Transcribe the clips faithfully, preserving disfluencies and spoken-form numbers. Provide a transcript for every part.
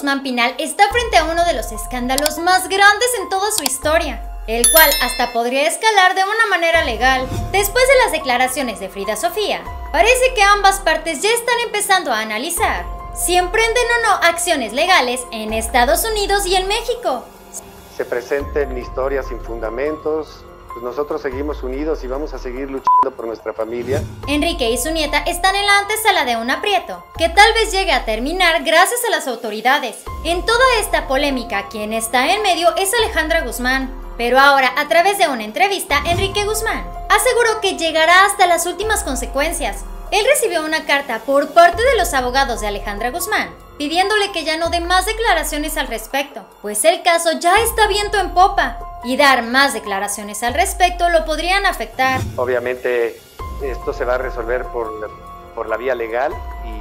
Guzmán Pinal está frente a uno de los escándalos más grandes en toda su historia, el cual hasta podría escalar de una manera legal. Después de las declaraciones de Frida Sofía, parece que ambas partes ya están empezando a analizar si emprenden o no acciones legales en Estados Unidos y en México. Se presenten historias sin fundamentos, pues nosotros seguimos unidos y vamos a seguir luchando por nuestra familia. Enrique y su nieta están en la antesala de un aprieto, que tal vez llegue a terminar gracias a las autoridades. En toda esta polémica, quien está en medio es Alejandra Guzmán. Pero ahora, a través de una entrevista, Enrique Guzmán aseguró que llegará hasta las últimas consecuencias. Él recibió una carta por parte de los abogados de Alejandra Guzmán, pidiéndole que ya no dé más declaraciones al respecto, pues el caso ya está viento en popa, y dar más declaraciones al respecto lo podrían afectar. Obviamente esto se va a resolver por la, por la vía legal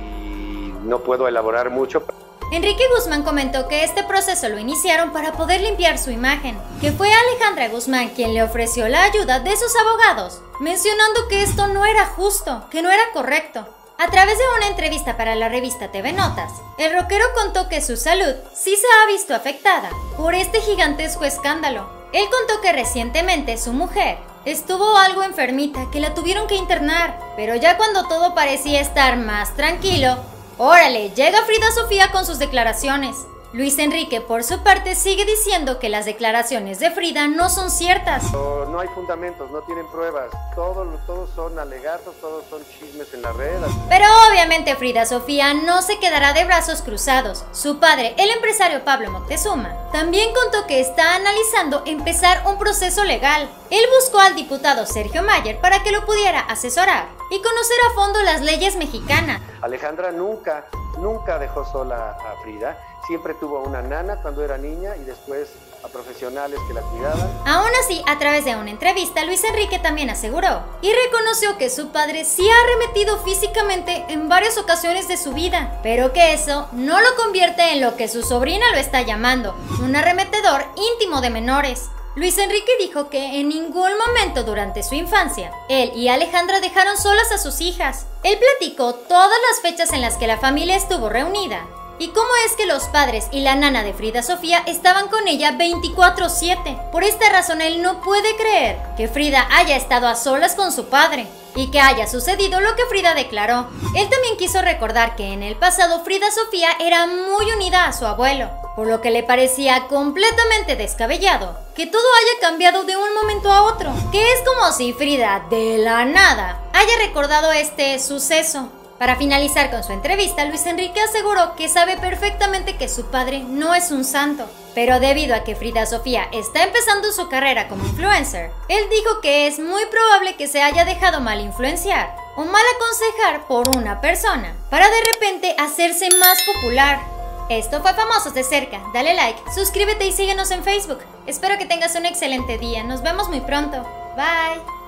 y no puedo elaborar mucho. Enrique Guzmán comentó que este proceso lo iniciaron para poder limpiar su imagen, que fue Alejandra Guzmán quien le ofreció la ayuda de sus abogados, mencionando que esto no era justo, que no era correcto. A través de una entrevista para la revista T V Notas, el rockero contó que su salud sí se ha visto afectada por este gigantesco escándalo. Él contó que recientemente su mujer estuvo algo enfermita, que la tuvieron que internar, pero ya cuando todo parecía estar más tranquilo, órale, llega Frida Sofía con sus declaraciones. Luis Enrique, por su parte, sigue diciendo que las declaraciones de Frida no son ciertas. No, no hay fundamentos, no tienen pruebas. Todos, todos son alegatos, todos son chismes en la red. Pero obviamente Frida Sofía no se quedará de brazos cruzados. Su padre, el empresario Pablo Moctezuma, también contó que está analizando empezar un proceso legal. Él buscó al diputado Sergio Mayer para que lo pudiera asesorar y conocer a fondo las leyes mexicanas. Alejandra nunca, nunca dejó sola a Frida. Siempre tuvo una nana cuando era niña y después a profesionales que la cuidaban. Aún así, a través de una entrevista, Luis Enrique también aseguró y reconoció que su padre sí ha arremetido físicamente en varias ocasiones de su vida, pero que eso no lo convierte en lo que su sobrina lo está llamando, un arremetedor íntimo de menores. Luis Enrique dijo que en ningún momento durante su infancia, él y Alejandra dejaron solas a sus hijas. Él platicó todas las fechas en las que la familia estuvo reunida y cómo es que los padres y la nana de Frida Sofía estaban con ella veinticuatro siete. Por esta razón él no puede creer que Frida haya estado a solas con su padre y que haya sucedido lo que Frida declaró. Él también quiso recordar que en el pasado Frida Sofía era muy unida a su abuelo, por lo que le parecía completamente descabellado que todo haya cambiado de un momento a otro, que es como si Frida de la nada haya recordado este suceso. Para finalizar con su entrevista, Luis Enrique aseguró que sabe perfectamente que su padre no es un santo, pero debido a que Frida Sofía está empezando su carrera como influencer, él dijo que es muy probable que se haya dejado mal influenciar o mal aconsejar por una persona para de repente hacerse más popular. Esto fue Famosos de Cerca. Dale like, suscríbete y síguenos en Facebook. Espero que tengas un excelente día. Nos vemos muy pronto. Bye.